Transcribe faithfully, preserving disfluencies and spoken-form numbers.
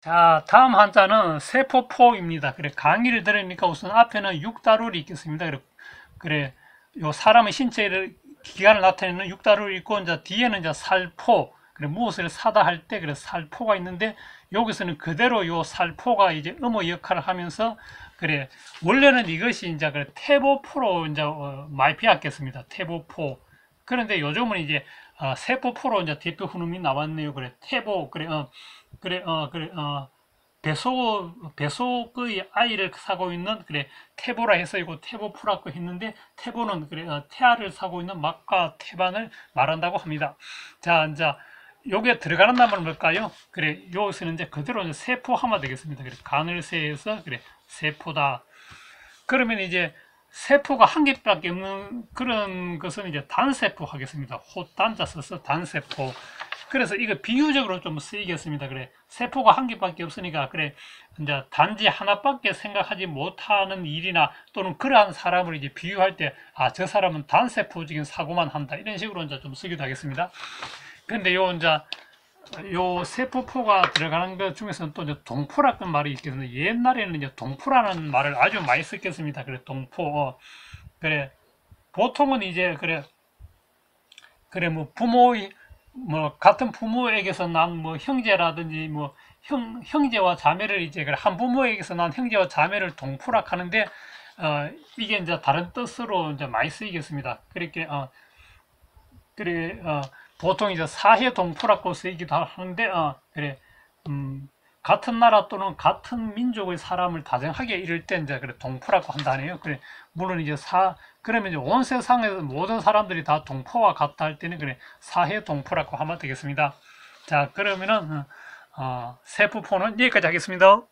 자, 다음 한자는 세포포입니다. 그래, 강의를 들으니까 우선 앞에는 육다룰이 있겠습니다. 그래, 그래, 요 사람의 신체를, 기관을 나타내는 육다룰이 있고, 이제 뒤에는 이제 살포, 그래, 무엇을 사다 할 때, 그래, 살포가 있는데, 여기서는 그대로 요 살포가 이제 음의 역할을 하면서, 그래, 원래는 이것이 이제, 그래, 태보포로 이제, 어, 많이 배웠겠습니다. 태보포. 그런데 요즘은 이제, 어, 세포포로 이제 대표 훈음이 나왔네요. 그래, 태보, 그래, 어, 그래, 어, 그래, 어, 배소, 배소의 아이를 사고 있는, 그래, 태보라 해서 이거 태보푸라고 했는데, 태보는, 그래, 어, 태아를 사고 있는 막과 태반을 말한다고 합니다. 자, 이제, 요게 들어가는 단어는 뭘까요? 그래, 여기서는 이제 그대로 이제 세포하면 되겠습니다. 그래, 간을 세해서, 그래, 세포다. 그러면 이제, 세포가 한 개밖에 없는 그런 것은 이제 단세포 하겠습니다. 호단자 써서 단세포. 그래서 이거 비유적으로 좀 쓰이겠습니다. 그래, 세포가 한 개밖에 없으니까, 그래, 이제 단지 하나밖에 생각하지 못하는 일이나 또는 그러한 사람을 이제 비유할 때, 아, 저 사람은 단세포적인 사고만 한다. 이런 식으로 이제 좀 쓰기도 하겠습니다. 근데 요, 이제, 요 세포포가 들어가는 것 중에서는 또 이제 동포라는 말이 있겠는데, 옛날에는 이제 동포라는 말을 아주 많이 썼겠습니다. 그래, 동포. 어, 그래, 보통은 이제, 그래, 그래, 뭐, 부모의, 뭐, 같은 부모에게서 난 뭐, 형제라든지, 뭐, 형, 형제와 자매를 이제, 그래, 한 부모에게서 난 형제와 자매를 동포라 하는데, 어, 이게 이제 다른 뜻으로 이제 많이 쓰이겠습니다. 그렇게, 어, 그래, 어, 보통 이제 사해 동포라고 쓰이기도 하는데, 어, 그래, 음, 같은 나라 또는 같은 민족의 사람을 다정하게 이룰 때 이제 그래 동포라고 한다네요. 그래, 물론 이제 사, 그러면 이제 온 세상에서 모든 사람들이 다 동포와 같다 할 때는 그래 사해 동포라고 하면 되겠습니다. 자, 그러면은 어, 어, 세포포는 여기까지 하겠습니다.